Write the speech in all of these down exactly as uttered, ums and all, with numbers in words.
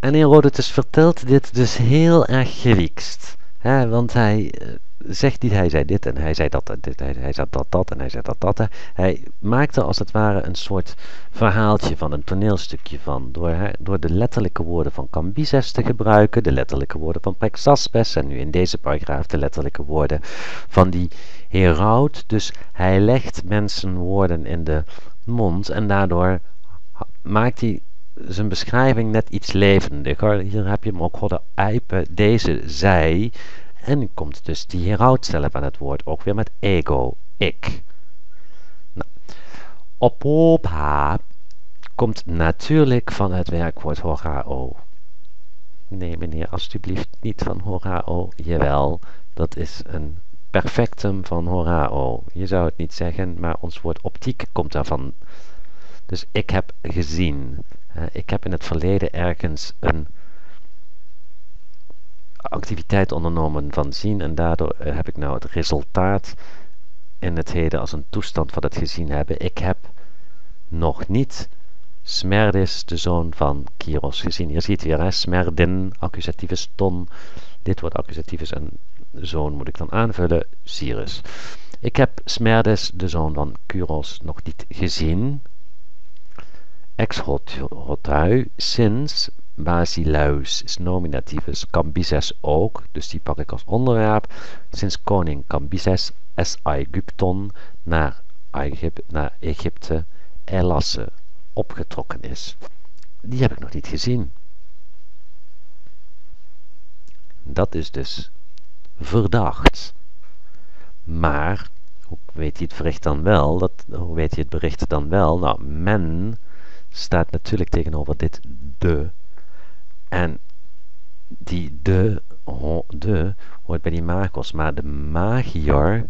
En Herodotus vertelt dit dus heel erg gewiekst. Hè, want hij uh, zegt niet, hij zei dit en hij zei dat, dit, hij, hij zei dat, dat en hij zei dat, dat. Hè. Hij maakte als het ware een soort verhaaltje van, een toneelstukje van, door, hè, door de letterlijke woorden van Cambyses te gebruiken, de letterlijke woorden van Prexaspes en nu in deze paragraaf de letterlijke woorden van die heraut. Dus hij legt mensen woorden in de mond en daardoor maakt hij zijn beschrijving net iets levendiger. Hier heb je hem ook horen eipen, deze, zij. En nu komt dus die heraut zelf aan het woord, ook weer met ego, ik. Nou, opopa komt natuurlijk van het werkwoord horao. Nee meneer, alstublieft niet van horao. Jawel, dat is een perfectum van horao. Je zou het niet zeggen, maar ons woord optiek komt daarvan. Dus ik heb gezien. Uh, ik heb in het verleden ergens een activiteit ondernomen van zien en daardoor uh, heb ik nou het resultaat in het heden als een toestand van het gezien hebben. Ik heb nog niet Smerdis, de zoon van Kyros, gezien. Hier zie je het weer, hè? Smerdin, accusativus ton. Dit wordt accusativus en zoon moet ik dan aanvullen, Cyrus. Ik heb Smerdis, de zoon van Kyros, nog niet gezien. Ex hotui, sinds Basileus is nominativus, Cambyses ook, dus die pak ik als onderwerp. Sinds koning Cambyses es Aegypton naar, Egyp, naar Egypte, Elasse, opgetrokken is. Die heb ik nog niet gezien. Dat is dus verdacht. Maar, hoe weet hij het bericht dan wel? Dat, hoe weet hij het bericht dan wel? Nou, men staat natuurlijk tegenover dit de. En die de, ho, de hoort bij die magos, maar de magior,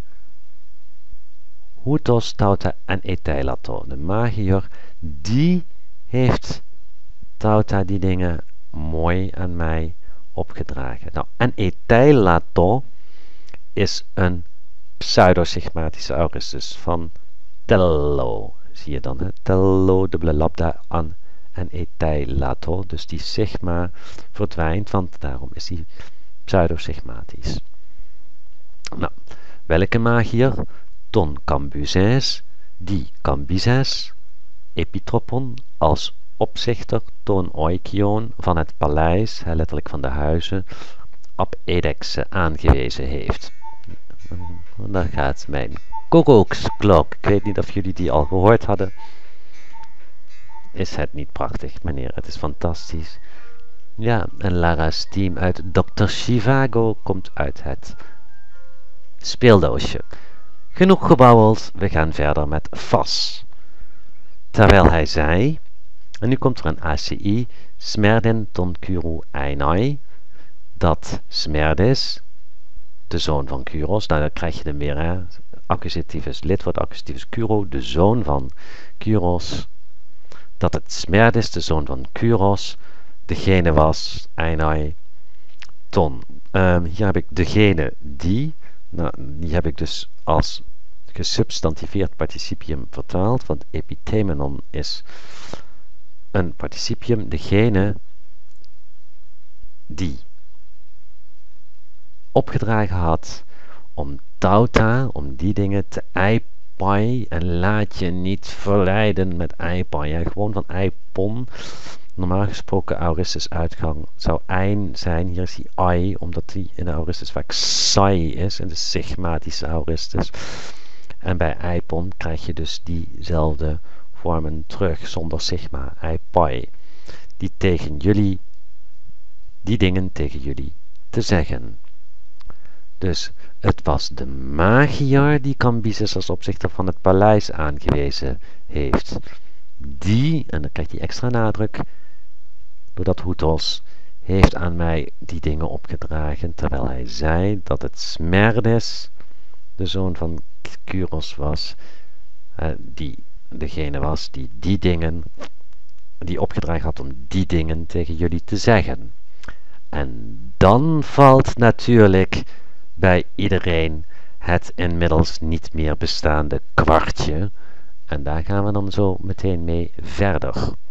hutos, tauta en eteilato. De magior, die heeft tauta die dingen mooi aan mij opgedragen. Nou, en eteilato is een pseudosigmatische aorist van tello. Zie je dan, hè? Tello, dubbele lambda aan en eteilato. Dus die sigma verdwijnt, want daarom is die pseudosigmatisch. Nou, welke magier? Ton Cambyses, die Cambyses, epitropon, als opzichter, ton oikion, van het paleis, letterlijk van de huizen, ab edexe aangewezen heeft. Daar gaat mijn kokoksklok. Ik weet niet of jullie die al gehoord hadden. Is het niet prachtig, meneer? Het is fantastisch. Ja, en Lara's team uit dokter Zhivago komt uit het speeldoosje. Genoeg gebouweld, we gaan verder met Fas. Terwijl hij zei, en nu komt er een A C I, Smerdin ton Kuru Einai, dat Smerdis, de zoon van Kyros, nou dan krijg je hem weer, hè, accusativus lidwoord, accusativus Kuro, de zoon van Kyros, dat het Smerdis, de zoon van Kyros, degene was, Einai, ton. Um, hier heb ik degene die, nou, die heb ik dus als gesubstantiveerd participium vertaald, want epithemenon is een participium, degene die opgedragen had om tauta, om die dingen te eipai, en laat je niet verleiden met eipai, ja, gewoon van eipon. Normaal gesproken aoristus uitgang zou ein zijn, hier is die ai, omdat die in de aoristus vaak sai is, in de sigmatische aoristus. En bij eipon krijg je dus diezelfde vormen terug, zonder sigma, eipai. Die tegen jullie, die dingen tegen jullie te zeggen. Dus het was de magier die Cambyses als opzichter van het paleis aangewezen heeft. Die, en dan krijgt hij extra nadruk, doordat hutos, heeft aan mij die dingen opgedragen, terwijl hij zei dat het Smerdis, de zoon van Kyros was, uh, die degene was die die dingen, die opgedragen had om die dingen tegen jullie te zeggen. En dan valt natuurlijk bij iedereen het inmiddels niet meer bestaande kwartje. En daar gaan we dan zo meteen mee verder.